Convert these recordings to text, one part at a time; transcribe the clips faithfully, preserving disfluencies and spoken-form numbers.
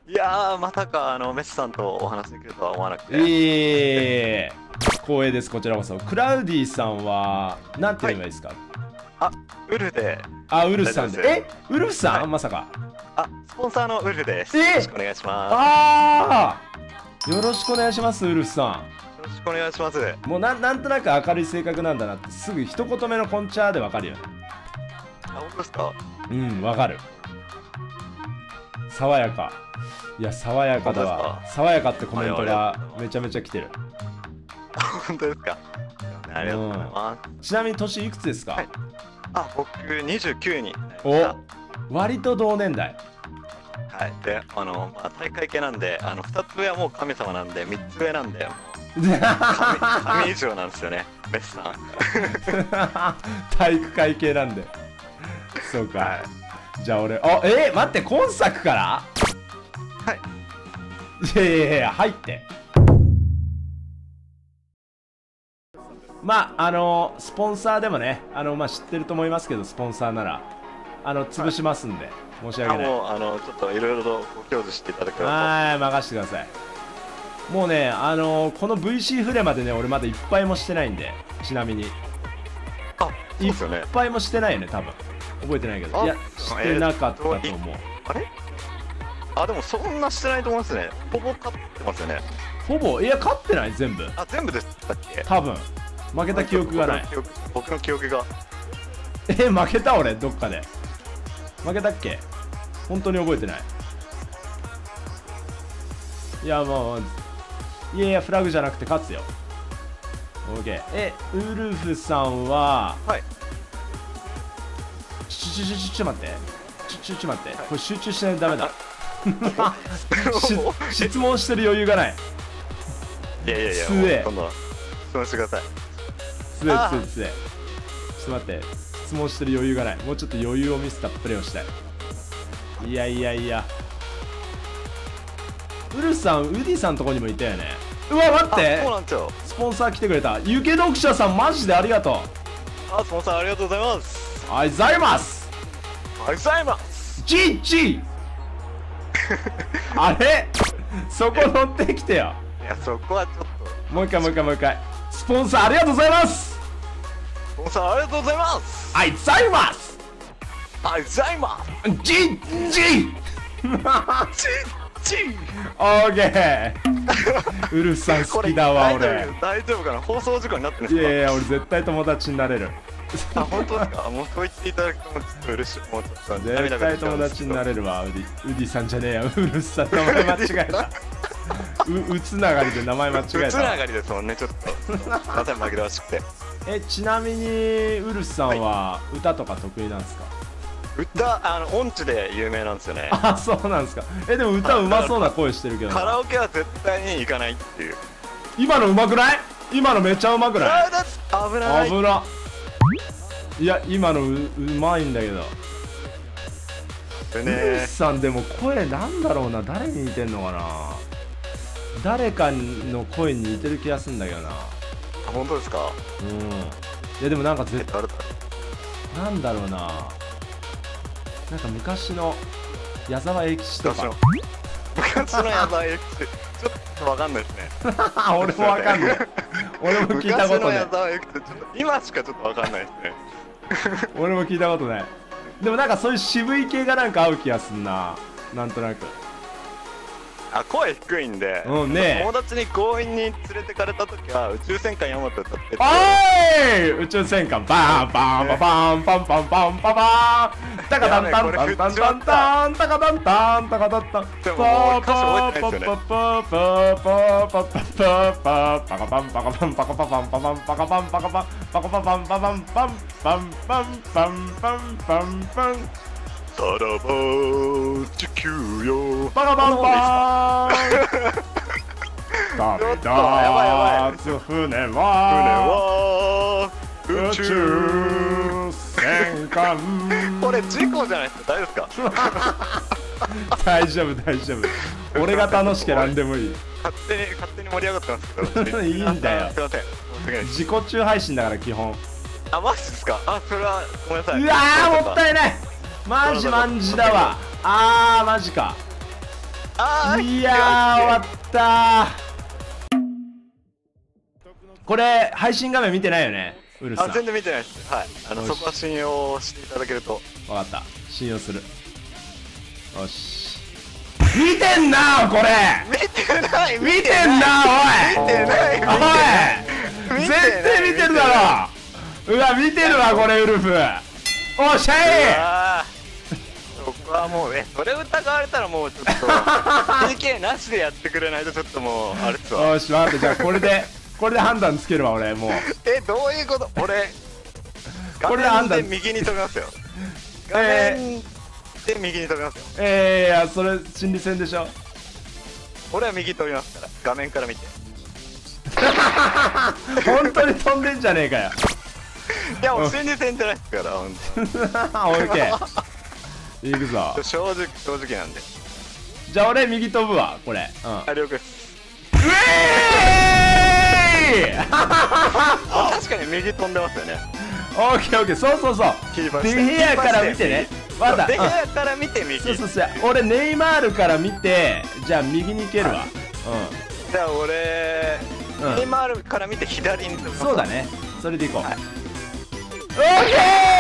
いやー、まさか、あの、メスさんとお話できるとは思わなくて。 ええ光栄です、こちらこそ。クラウディさんは、なんて言えばいいですか？ あ、ウルフで。 あ、ウルフさんで。えウルフさん、 はい、 まさか。 あ、スポンサーのウルフです。 えよろしくお願いします。 ああよろしくお願いします、ウルフさん。 よろしくお願いします。 もうな、なんとなく明るい性格なんだなって、すぐ一言目のコンチャーでわかるよね。 あ、本当ですか？ うん、わかる。爽やか。いや、爽やかだわ。爽やかってコメントがめちゃめちゃ来てる。 本当ですか？ありがとうございます。 うん、ちなみに年いくつですか？はい、 あ、僕にじゅうきゅうに。 お、割と同年代。 はい。で、あの、まあ、大会系なんで、あの、ふたつ上はもう神様なんで、みっつ上なんで、もう神、神以上なんですよね、メスさん。 体育会系なんで。そうか。はい、じゃあ俺、あ、えー、待って、今作から？ はい。 いやいやいや、入って。まあ、あのー、スポンサーでもね、あの、まあ、知ってると思いますけど、スポンサーなら、あの、潰しますんで、はい、申し訳ない。 あ、もう、あの、ちょっといろいろとご教示していただければと。 はい、任せてください。もうね、あのー、この ブイシー フレまでね、俺まだいっぱいもしてないんで、ちなみに。 あ、そうですよね。 いっぱいもしてないよね、多分。覚えてないけど。いや、してなかったと思う。えー、 あれあ、でもそんなしてないと思いますね。ほぼ勝ってますよね。 ほぼいや、勝ってない全部。 あ、全部でしたっけ？ 多分。負けた記憶がない。 僕の記憶が。 え、負けた俺、どっかで。負けたっけ？本当に覚えてない。いや、もう、いやいや、フラグじゃなくて勝つよ。オーケー。え、ウルフさんは、 はい。 ちょちょちょちょちょ待って。ちょちょちょ待って。これ集中しないとダメだ。質問してる余裕がない。 いやいやいや、 つえ。 今度は質問してください。 つえつえつえ。ちょっと待って。質問してる余裕がない。もうちょっと余裕を見せたプレーをしたい。いやいやいや。ウルフさん、ウディさんのとこにもいたよね。うわ、待って。 そうなんですよ。 スポンサー来てくれた。ゆけ読者さん、マジでありがとう。 あ、スポンサーありがとうございます。 ありがとうございます。 ありがとうございます。 ジージーあれそこ乗ってきてよ。 いや、そこはちょっと。 もう一回もう一回もう一回。スポンサーありがとうございます。 スポンサーありがとうございます。 ありがとうございます。 ありがとうございます。 ジージージーオーケー。ウルフさん好きだわ俺。 大丈夫かな、放送事故になってるんですか？ いやいや、俺絶対友達になれる。 あ、本当ですか？もうそう言っていただくともちょっと嬉しい。もうちょっと絶対友達になれるわ。ウディ、ウディさんじゃねえや。ウルフさん名前間違えた。う、うつながりで名前間違えた。 うつながりですもんね、ちょっと。すいません、紛らわしくて。 え、ちなみにウルフさんは歌とか得意なんですか？ 歌、あの音痴で有名なんですよね。 あ、そうなんですか。え、でも歌うまそうな声してるけど。 カラオケは絶対に行かないっていう。 今のうまくない？今のめっちゃうまくない？ 危ない。 危な。いや、今の う, うまいんだけど。ウルフさんでも声なんだろうな。誰に似てんのかな。誰かの声に似てる気がするんだけどな。 本当ですか？ うん。いやでもなんか絶対なんだろうな。なんか昔の矢沢永吉とか。 昔の矢沢永吉ちょっとわかんないですね。 俺もわかんない。俺も聞いたことない。 今しかちょっとわかんないですね。 俺も聞いたことない。でもなんかそういう渋い系がなんか合う気がすんな。なんとなく。 あ、声低いんで、 うんね、 友達に強引に連れてかれた時は宇宙戦艦ヤマト歌ってて、 おーい宇宙戦艦バーンバンババンパンパンパンパパーンタカタンタンタンタンタンタンタカタンタンタカタンタンでももう歌詞覚えてないですよね。 パパパパパパパパカパンパカパンパカパパンパパンパカパンパカパンパカパパンパパンパンパンパンパンパンパンパンさらば地球よバカバンバーン旅立つ船は宇宙戦艦これ事故じゃないですか？大丈夫ですか？ 大丈夫大丈夫俺が楽しけなんでもいい勝手に勝手に盛り上がってますけどいいんだよ。 すいません、 自己中配信だから基本。 あ、マジですか？あ、それはごめんなさい。 うわーもったいないマジマンジだわ。あーマジか。 あいやー終わったー。これ配信画面見てないよね、ウルフさん。 あ、全然見てないです。はい、あのそこは信用していただけると。 分かった、信用する。よし、見てんなーこれ。 見てない、 見てんなー、おい見てない、 おい絶対見てるだろ。うわ見てるわこれ、ウルフ。おっしゃい。 そこはもうね、それ疑われたらもうちょっと ピーケー なしでやってくれないとちょっともうあれっすわ。 よし待って、じゃあこれでこれで判断つけるわ俺。もうえ、どういうこと？俺これで判断画面で右に飛びますよ。画面で右に飛びますよ。 えー、いやそれ心理戦でしょ。 俺は右飛びますから、画面から見て。 本当に飛んでんじゃねえかよ。 いやもう心理戦じゃないですから本当に。 オッケー、いくぞ。 正直正直なんで。 じゃあ俺右飛ぶわこれ。うん、 あ、了解です。 うえーい確かに右飛んでますよね。 オッケーオッケー、そうそうそう。デヘアから見てね。まだデヘアから見て右。 そうそうそう。俺ネイマールから見て、じゃあ右に行けるわ。 じゃあ俺ネイマールから見て左に飛びます。 そうだね、それでいこう。オッケ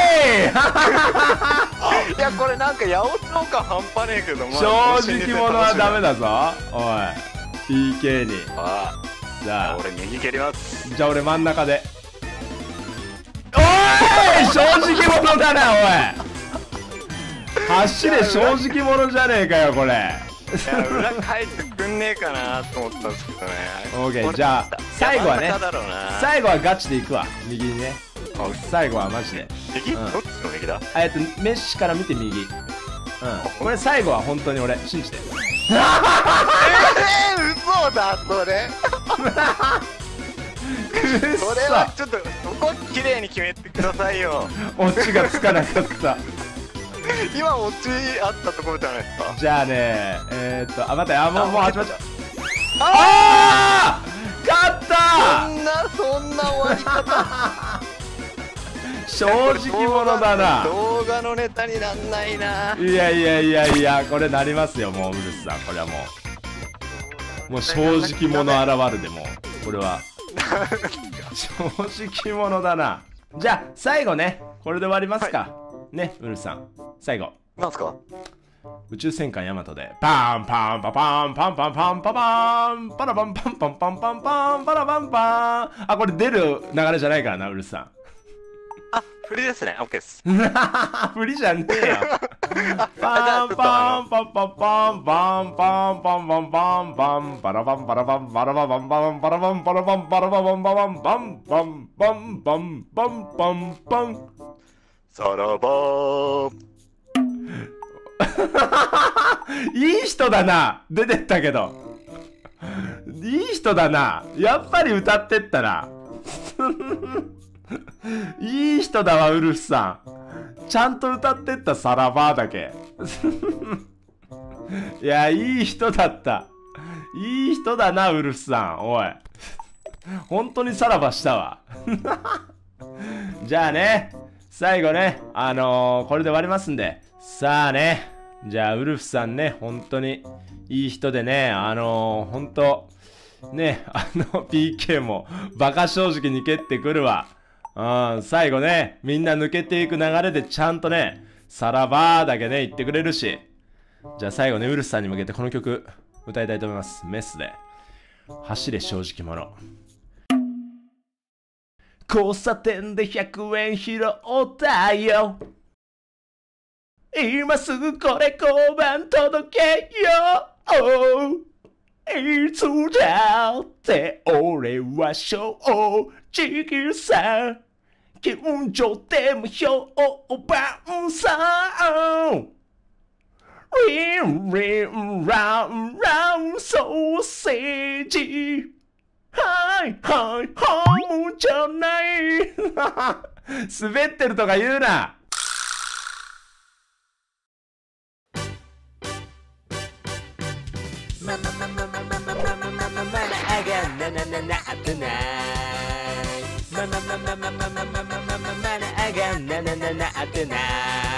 ー。いやこれなんか八百長感半端ねえけど、 正直者はダメだぞおい、 ピーケー に。 ああ、 じゃあ俺右蹴ります。 じゃあ俺真ん中で。おい正直者だなおい。走れ正直者じゃねえかよこれ。 いや裏返ってくんねえかなと思ったんですけどね。 オーケー、じゃあ最後はね、最後はガチでいくわ右にね。最後はマジで右、どっちの右だ。 えっとメッシから見て右。うん、これ最後は本当に俺信じて。 えー、嘘だそれ。それはちょっとそこ綺麗に決めてくださいよ。 オチがつかなかった。 今オチあったところじゃないですか。 じゃあね、えー、っとあ待って、あもうもう始まっちゃう。ああ勝った。 そんなそんな終わり方。 正直者だな。 動画のネタになんないな。 いやいやいやいや、これなりますよもうウルフさん。これはもうもう正直者現るでもうこれは正直者だな。じゃあ最後ね、これで終わりますか、はい、ね、ウルフさん最後なんすか。 宇宙戦艦ヤマトでパンパンパパンパンパンパンパパンパラパンパンパンパンパンパンパラパンパン。あ、これ出る流れじゃないからなウルフさん。 あ、振りですね。オッケーです。 振りじゃねえよ。パンパンパンパンパンパンパンパンパンパンパンパラパンパラパンパラパンパンパンパラパンパラパンパラパンパンパンパンパンパンパンパンパンさらば。 いい人だな。出てったけどいい人だな。やっぱり歌ってったな。いい人だわウルフさん。ちゃんと歌ってったサラバーだけ。いやいい人だった。いい人だなウルフさん。おい本当にさらばしたわ。じゃあね、最後ね、あのー、これで終わりますんで。さあね、じゃあウルフさんね、本当にいい人でね、あのー、本当ね、あの ピーケー もバカ正直に蹴ってくるわ。うん、最後ね、みんな抜けていく流れでちゃんとね、さらばーだけね、言ってくれるし。じゃあ最後ね、ウルフさんに向けてこの曲歌いたいと思います。メスで走れ正直者。交差点でひゃくえん拾ったよ。今すぐこれ交番届けよ。いつだって俺は正直さ。近所でも評判さ。リンリンランランソーセージ。はいはいホームじゃない。滑ってるとか言うな。 マママママママママママママあがななななあとないママママママママママママあがななななあとない